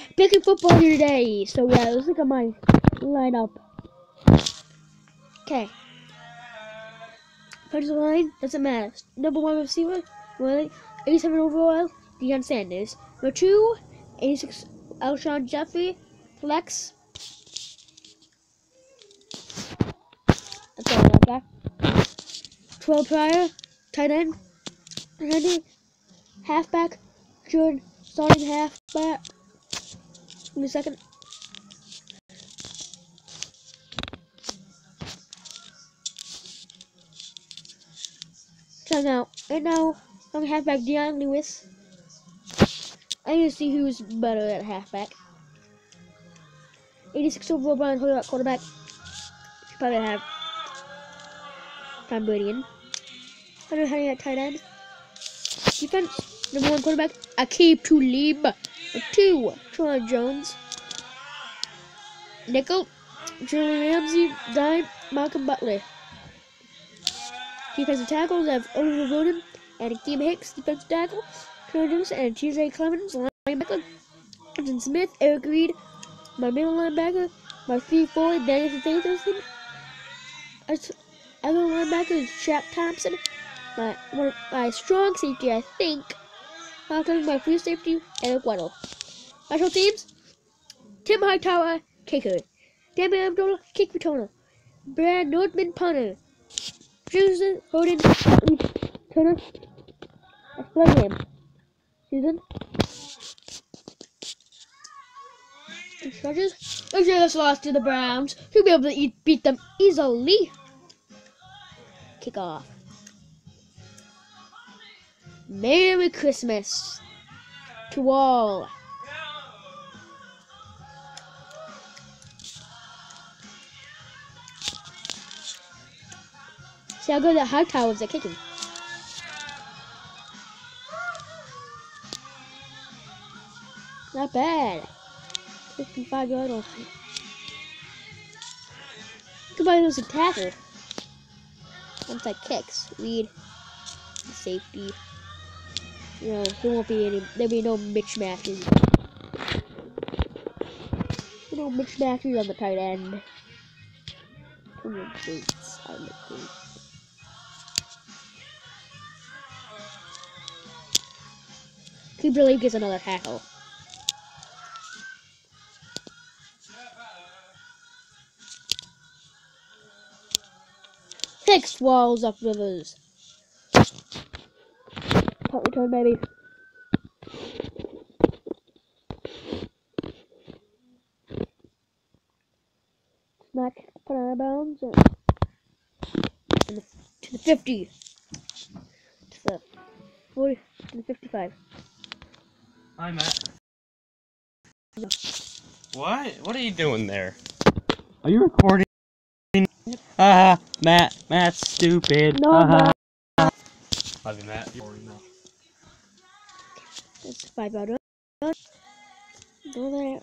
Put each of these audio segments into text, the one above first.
picking football here today. So yeah, let's look at my lineup. Okay. Punch the line, doesn't matter. Number 1 receiver, Willie, 87 overall, Deion Sanders. Number 2, 86, Alshon Jeffrey, flex. That's all I got. 12 prior, tight end, Randy, halfback, Jordan, starting halfback. Give me a second. Trying out. Right now, I'm halfback Deion Lewis. I need to see who's better at halfback. 86 overall Brian Hoyer at quarterback. Should probably have Tom Brady in. Hunter Henry at tight end. Defense, number 1 quarterback, Aqib Talib. Number 2, Troy Jones. Nickel, Jalen Ramsey, dime, Malcolm Butler. Defensive tackles have Oliver Roden and Akeem Hicks. Defensive tackle, Troy Jones and TJ Clemens. Linebacker, Jonathan Smith, Eric Reed. My middle linebacker, my 3-4, Daniel Nathanson. Other linebacker is Shaq Thompson. My strong safety, I think. My free safety, Eric Weddle. Special teams, Tim Hightower, kicker. Damon Abdullah, kick returner. Brad Nordman, punter. Susan Hoden, returner. Let's play him. Susan. Chargers. We just lost to the Browns. We'll be able to beat them easily. Kick off. Merry Christmas to all. See how good the Hightowers are kicking. Not bad. 55-yard line. Somebody lose a tackle. Once that kicks, Reed, safety. You know, there won't be any. There'll be no mismatches. No mismatches on the tight end. Bates on the crease. Cooper Leaf gets another tackle. Hicks walls up Rivers. Punt return, baby. Smack, put out of bounds. To the 50. To the 40. To the 55. Hi, Matt. What are you doing there? Are you recording? Matt's stupid. No, Matt. Love you, Matt. You're recording now. It's 5 out. Go there.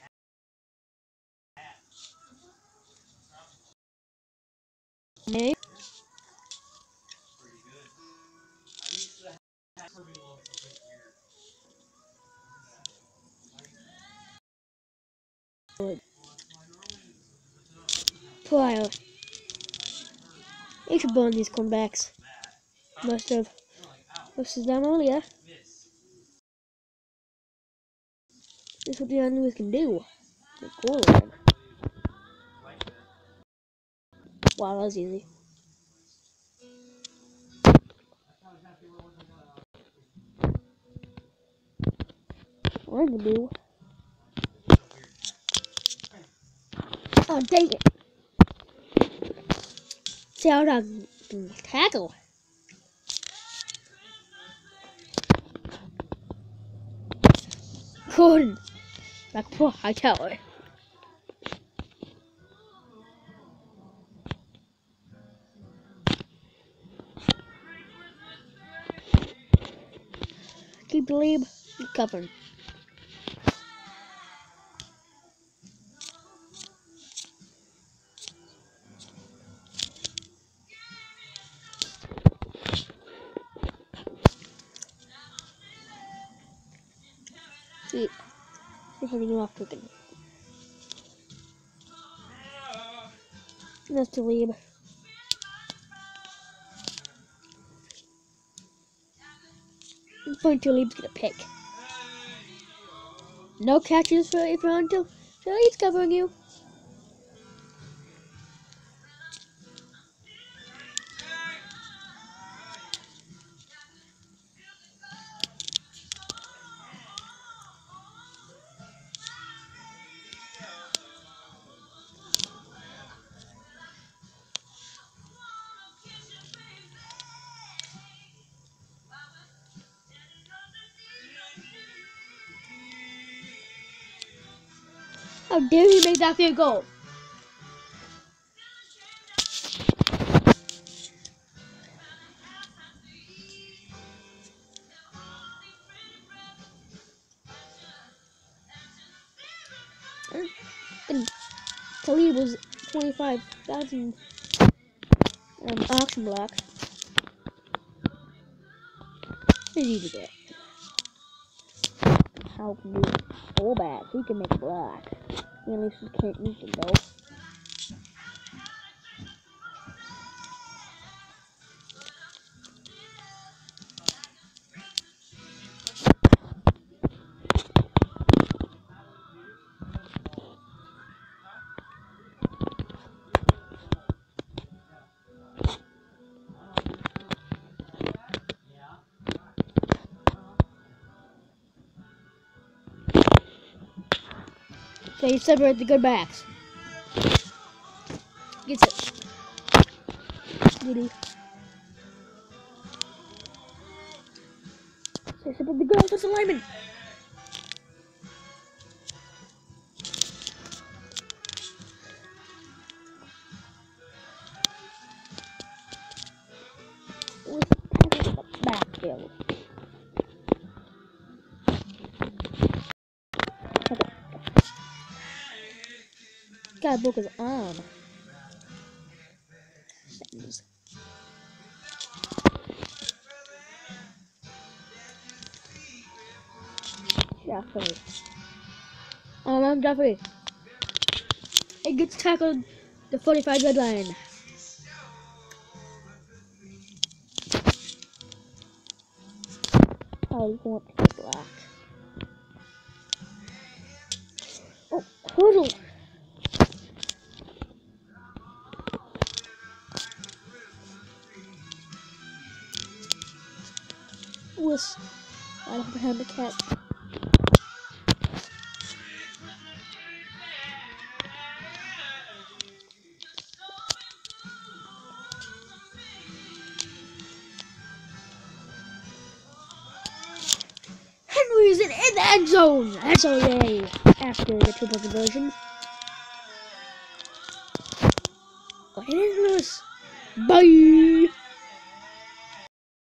Okay. Trial. You should burn these comebacks. Most of them earlier. This is what Deion Lewis can do. The goal line. Wow, that was easy. What I'm gonna do. Oh, dang it. See how I can tackle. Good. Back to Hightower. Keep the lead covering. Sweet. They're hitting you off cooking. That's Talib. I'm going Talib's gonna pick. No catches for if you're until Talib's covering you. How dare he make that field goal? And Talib was 25,000 auction block. Easy to get. How can do fullback? He can make a block. At least he can't use it though. So you separate the good backs. Gets it. Goody. So you separate the good offensive lineman. With the backfield. Okay. Guy broke his arm. Jeffrey. I'm Jeffrey. It gets tackled the 45-yard line. Oh, you want to get blocked. Oh, hurdle. Was I don't have a cat. Henry's in the end zone. That's all yay. After the 2-point conversion. But it is Lewis. Bye.